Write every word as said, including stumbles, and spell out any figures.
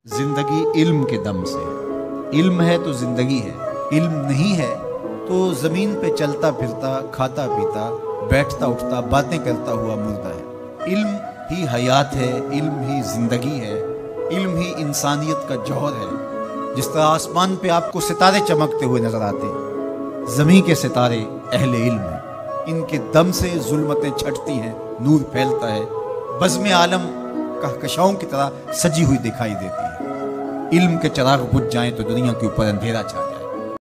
जिंदगी इल्म के दम से है। इल्म है तो जिंदगी है, इल्म नहीं है तो जमीन पे चलता फिरता, खाता पीता, बैठता उठता, बातें करता हुआ मुर्दा है। इल्म ही हयात है, इल्म ही जिंदगी है, इल्म ही इंसानियत का जौहर है। जिस तरह आसमान पे आपको सितारे चमकते हुए नजर आते हैं, जमीन के सितारे अहले इल्म हैं। इनके दम से जुल्मतें छटती हैं, नूर फैलता है, बज़्म आलम कहकशाओं की तरह सजी हुई दिखाई देती है। इल्म के चिराग बुझ जाएं तो दुनिया के ऊपर अंधेरा छा जाए।